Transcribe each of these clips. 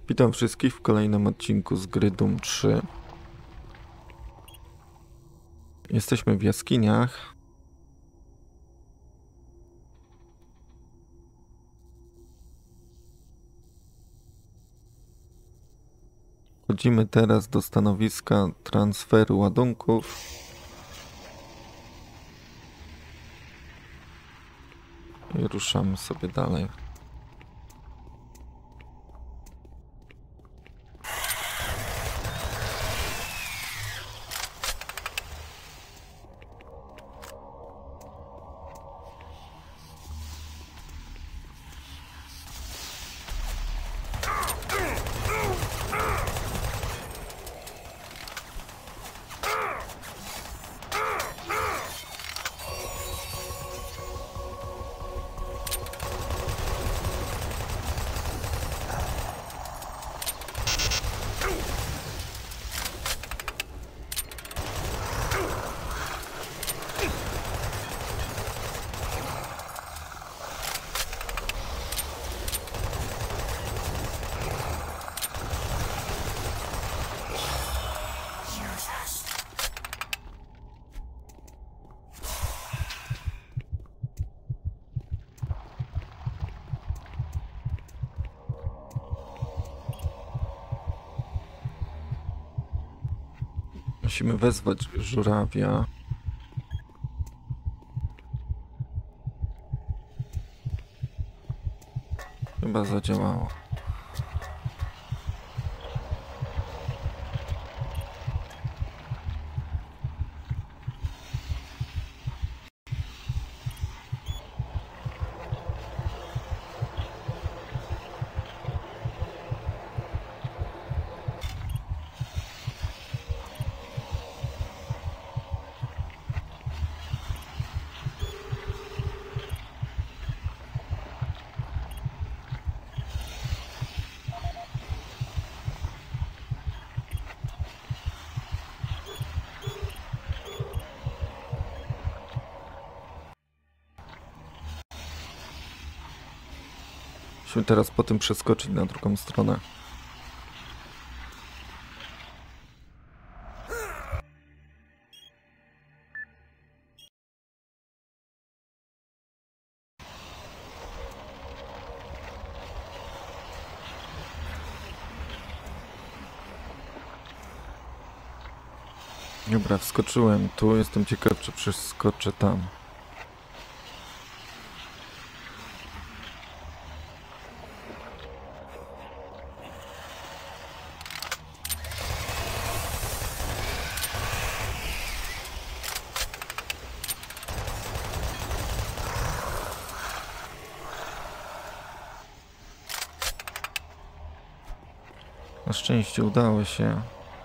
Witam wszystkich w kolejnym odcinku z gry Doom 3. Jesteśmy w jaskiniach. Wchodzimy teraz do stanowiska transferu ładunków. I ruszamy sobie dalej. Musimy wezwać żurawia. Chyba zadziałało. Musimy teraz po tym przeskoczyć na drugą stronę. Dobra, wskoczyłem tu. Jestem ciekaw, czy przeskoczę tam. Na szczęście udało się.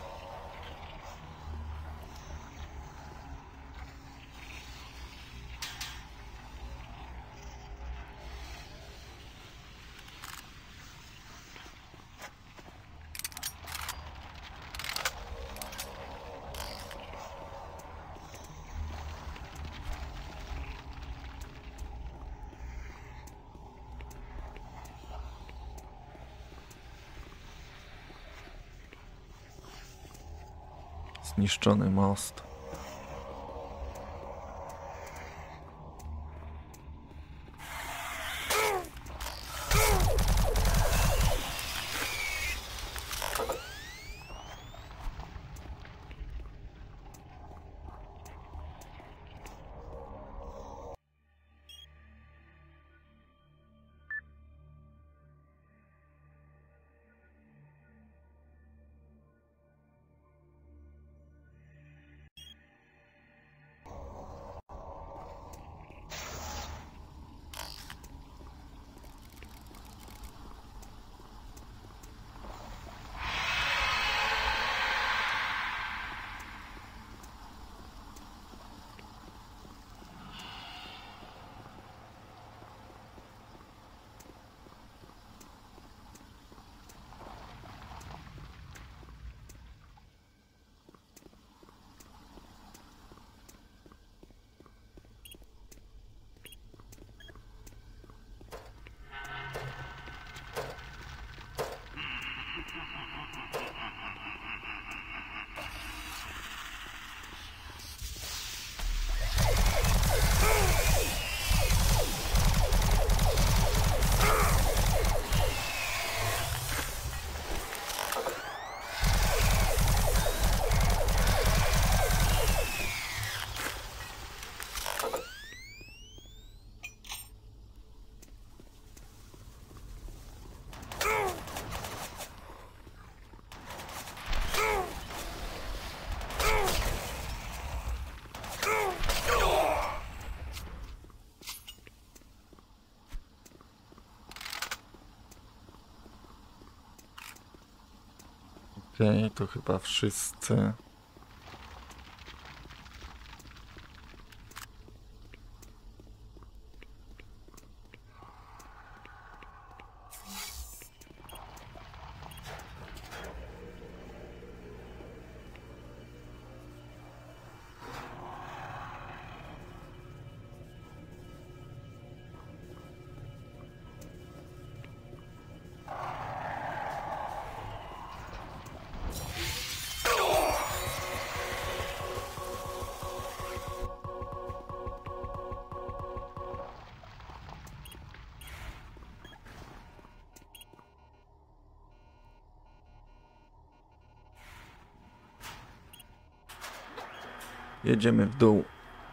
Zniszczony most. Okej, to chyba wszyscy. Jedziemy w dół.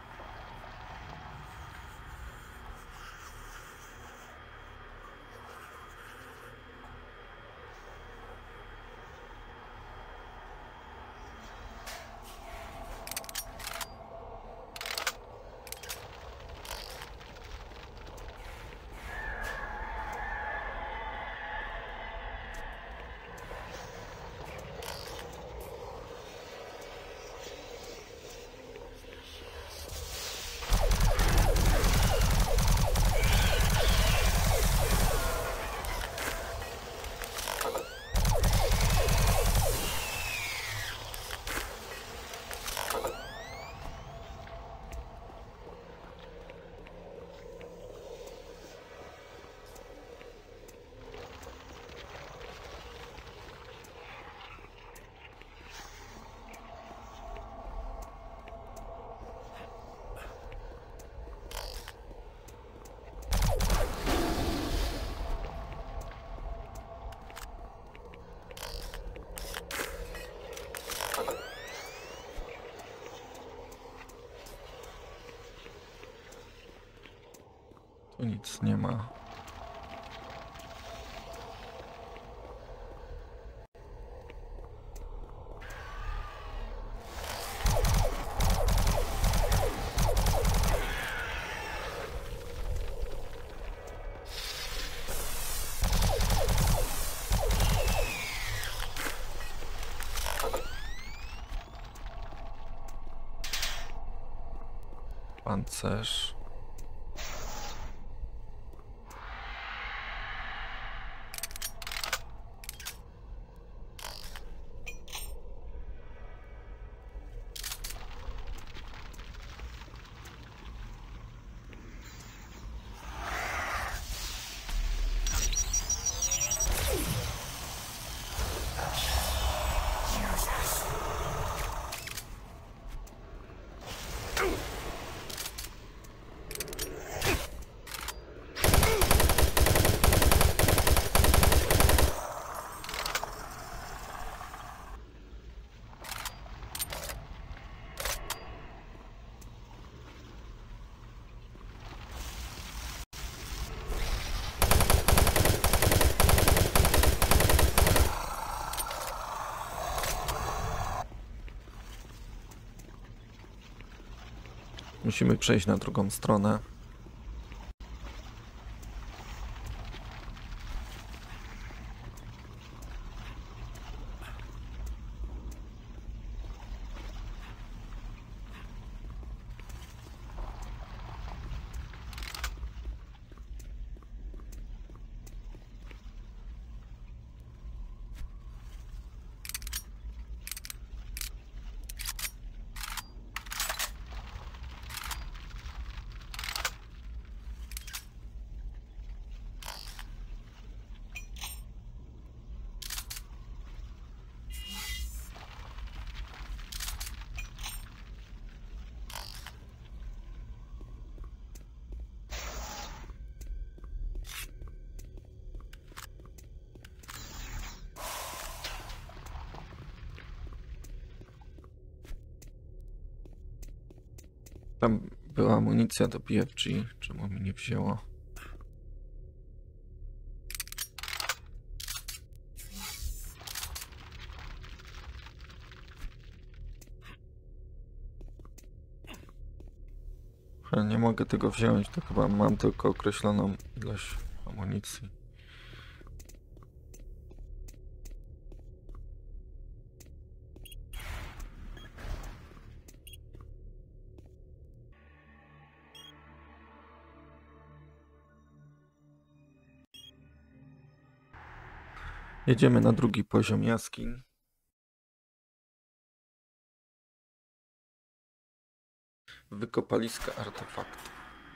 Tu nic nie ma. Pancerz. Musimy przejść na drugą stronę. Tam była amunicja do BFG, czemu mi nie wzięło? Nie mogę tego wziąć, to chyba mam tylko określoną ilość amunicji. Jedziemy na drugi poziom jaskiń. Wykopaliska artefaktów.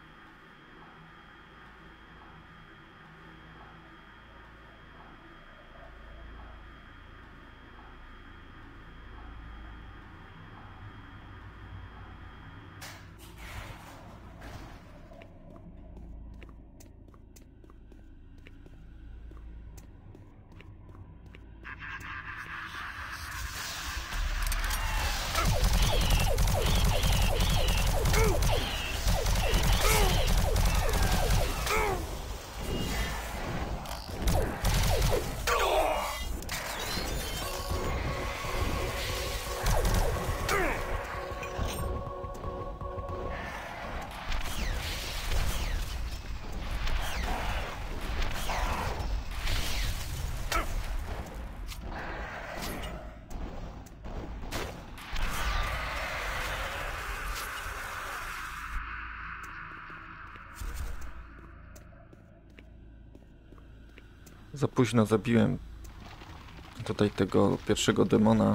Za późno zabiłem tutaj tego pierwszego demona.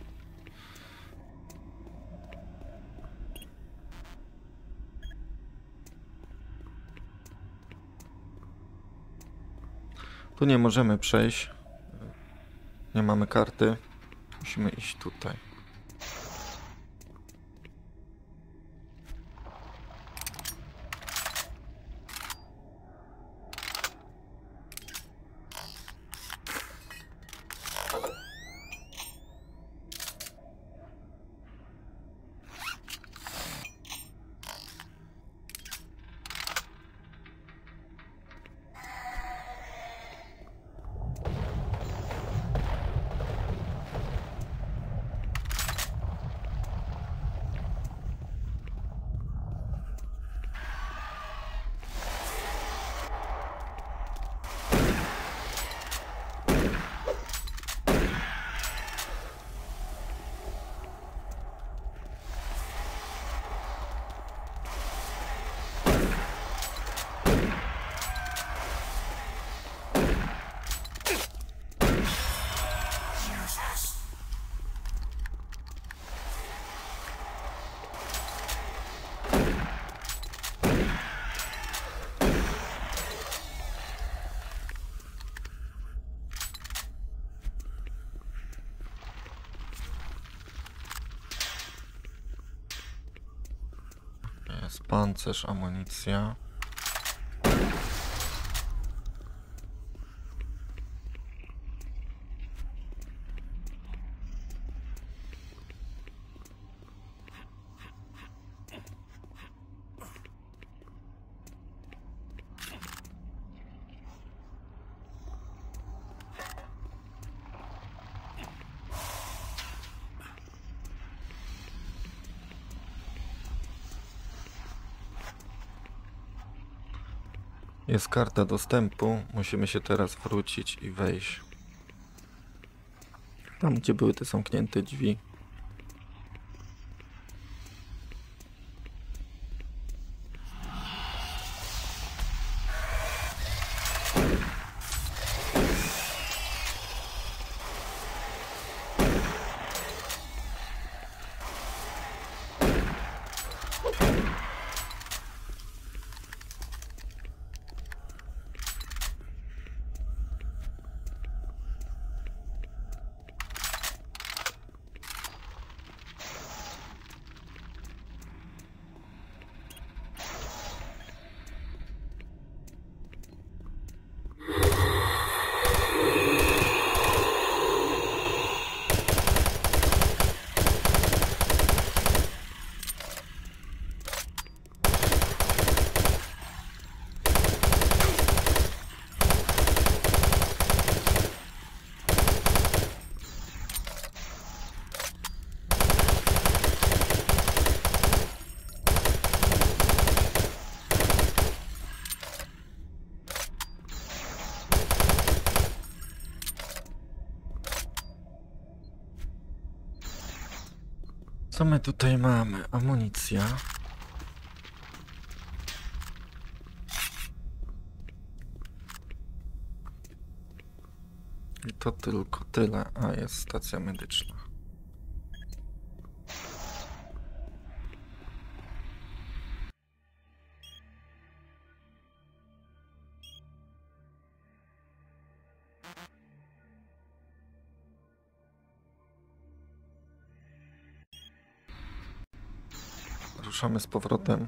Tu nie możemy przejść. Nie mamy karty. Musimy iść tutaj. Jest pancerz, amunicja. Jest karta dostępu. Musimy się teraz wrócić i wejść. Tam, gdzie były te zamknięte drzwi. Co my tutaj mamy? Amunicja. I to tylko tyle. A, jest stacja medyczna. Ruszamy z powrotem.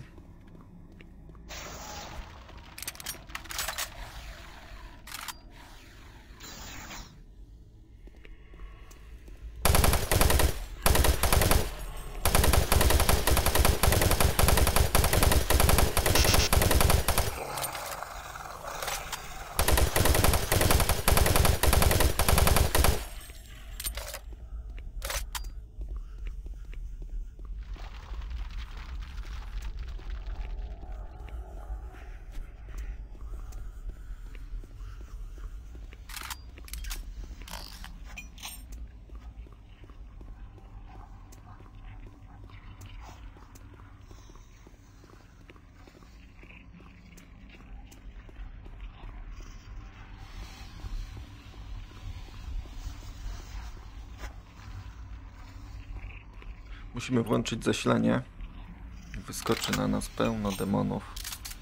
Musimy włączyć zasilanie. Wyskoczy na nas pełno demonów.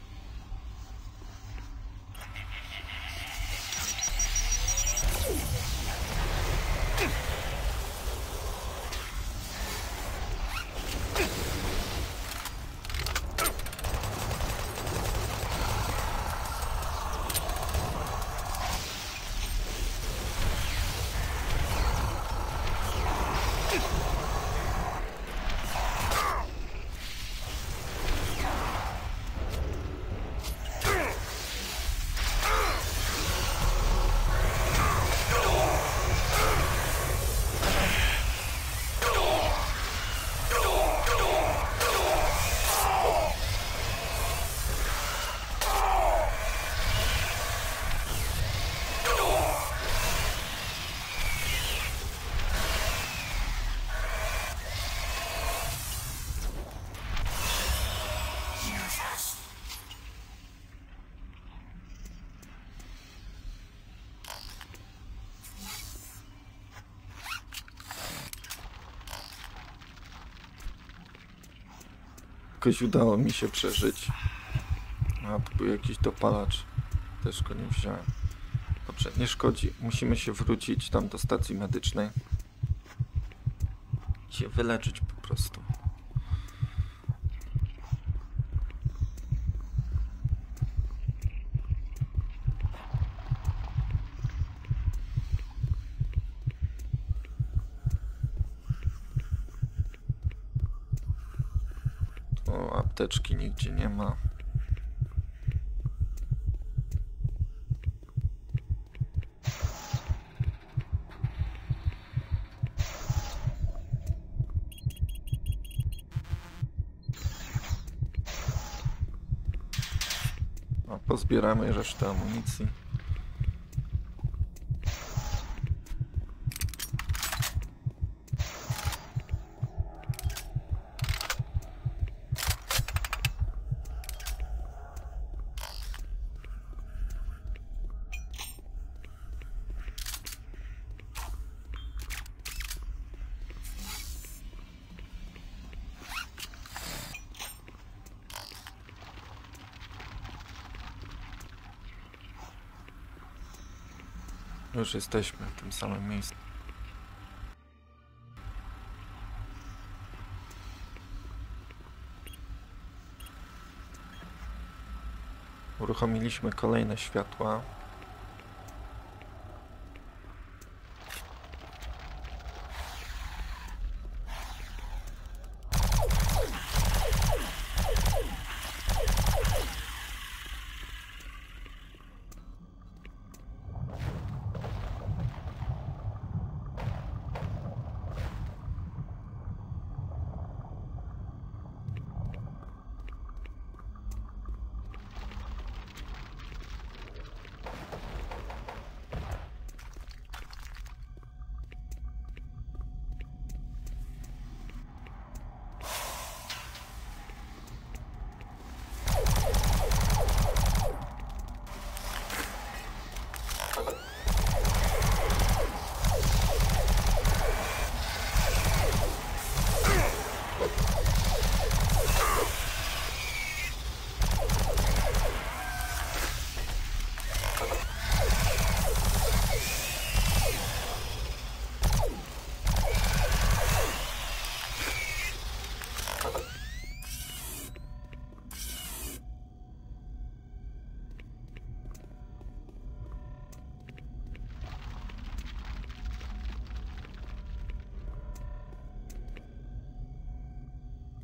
Jakoś udało mi się przeżyć. A tu był jakiś dopalacz. Też go nie wziąłem. Dobrze, nie szkodzi. Musimy się wrócić tam do stacji medycznej. I się wyleczyć po prostu. Tu apteczki nigdzie nie ma. Pozbieramy resztę amunicji. Już jesteśmy w tym samym miejscu. Uruchomiliśmy kolejne światła.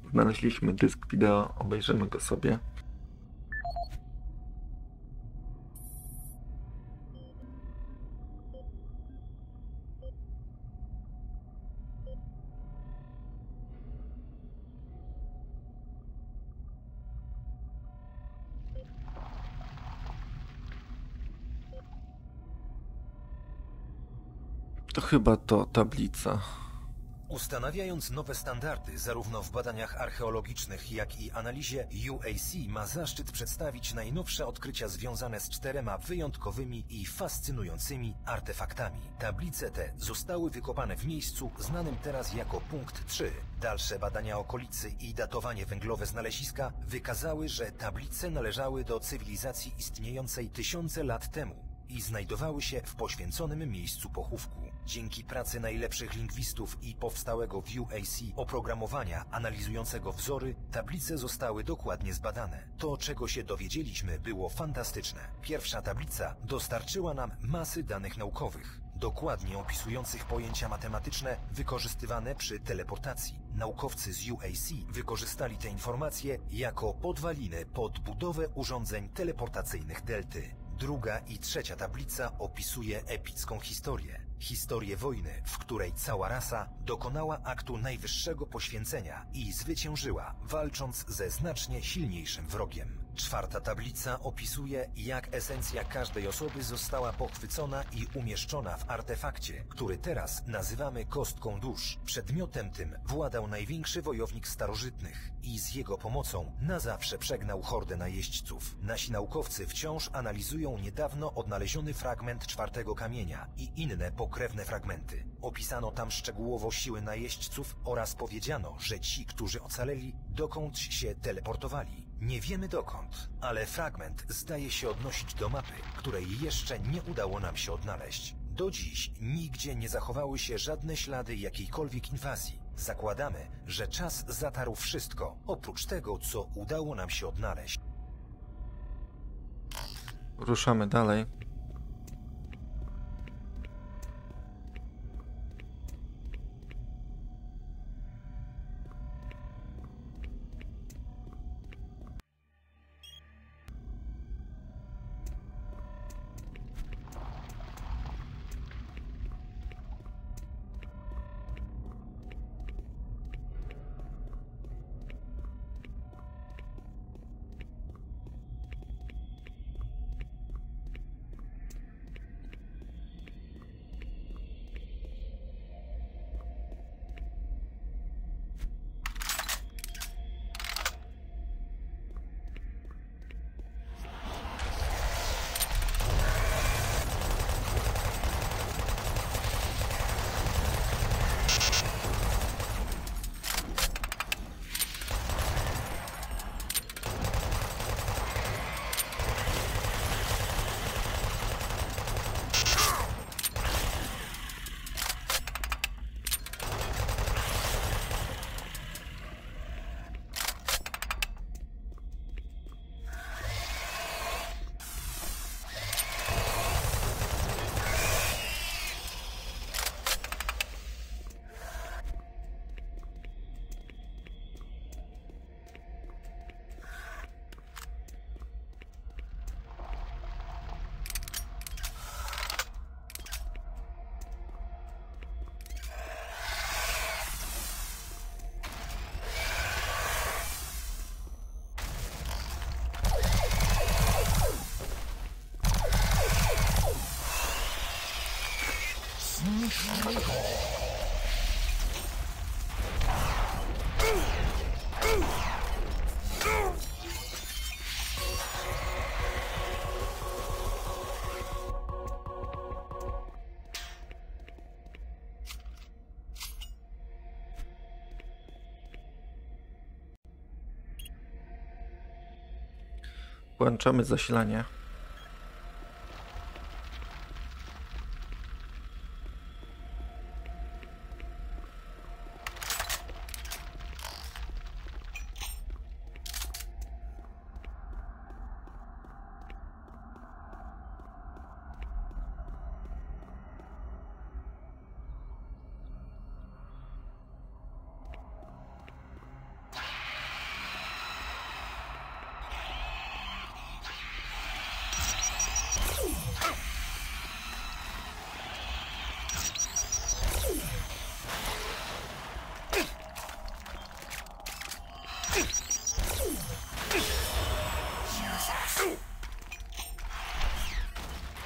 Znaleźliśmy dysk wideo, obejrzymy go sobie. To chyba to tablica. Ustanawiając nowe standardy zarówno w badaniach archeologicznych, jak i analizie, UAC ma zaszczyt przedstawić najnowsze odkrycia związane z 4 wyjątkowymi i fascynującymi artefaktami. Tablice te zostały wykopane w miejscu znanym teraz jako punkt 3. Dalsze badania okolicy i datowanie węglowe znaleziska wykazały, że tablice należały do cywilizacji istniejącej tysiące lat temu i znajdowały się w poświęconym miejscu pochówku. Dzięki pracy najlepszych lingwistów i powstałego w UAC oprogramowania analizującego wzory, tablice zostały dokładnie zbadane. To, czego się dowiedzieliśmy, było fantastyczne. Pierwsza tablica dostarczyła nam masy danych naukowych, dokładnie opisujących pojęcia matematyczne wykorzystywane przy teleportacji. Naukowcy z UAC wykorzystali te informacje jako podwaliny pod budowę urządzeń teleportacyjnych Delty. Druga i trzecia tablica opisuje epicką historię. Historię wojny, w której cała rasa dokonała aktu najwyższego poświęcenia i zwyciężyła, walcząc ze znacznie silniejszym wrogiem. Czwarta tablica opisuje, jak esencja każdej osoby została pochwycona i umieszczona w artefakcie, który teraz nazywamy kostką dusz. Przedmiotem tym władał największy wojownik starożytnych i z jego pomocą na zawsze przegnał hordę najeźdźców. Nasi naukowcy wciąż analizują niedawno odnaleziony fragment czwartego kamienia i inne pokrewne fragmenty. Opisano tam szczegółowo siły najeźdźców oraz powiedziano, że ci, którzy ocaleli, dokądś się teleportowali. Nie wiemy dokąd, ale fragment zdaje się odnosić do mapy, której jeszcze nie udało nam się odnaleźć. Do dziś nigdzie nie zachowały się żadne ślady jakiejkolwiek inwazji. Zakładamy, że czas zatarł wszystko, oprócz tego, co udało nam się odnaleźć. Ruszamy dalej. Włączamy zasilanie.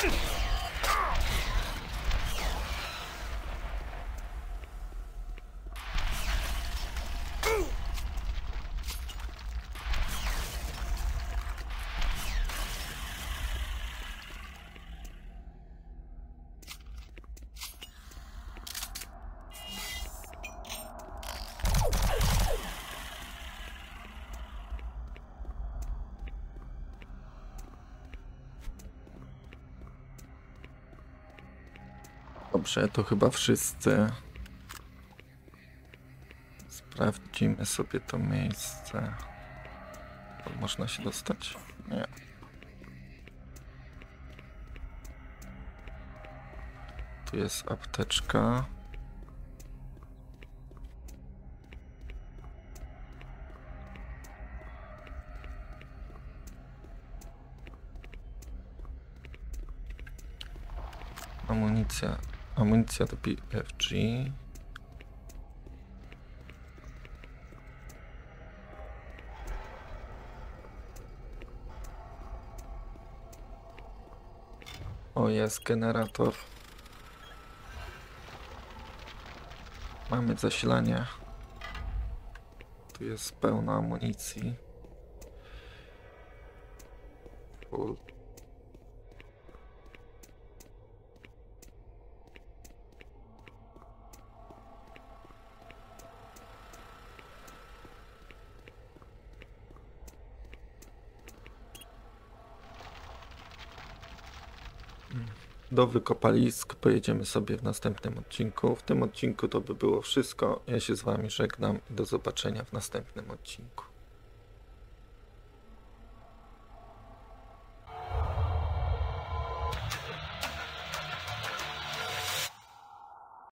Dobrze, to chyba wszyscy. Sprawdzimy sobie to miejsce. Można się dostać? Nie. Tu jest apteczka. Amunicja do BFG. O, jest generator. Mamy zasilanie. Tu jest pełna amunicji. Full. Do wykopalisk pojedziemy sobie w następnym odcinku. W tym odcinku to by było wszystko. Ja się z wami żegnam i do zobaczenia w następnym odcinku.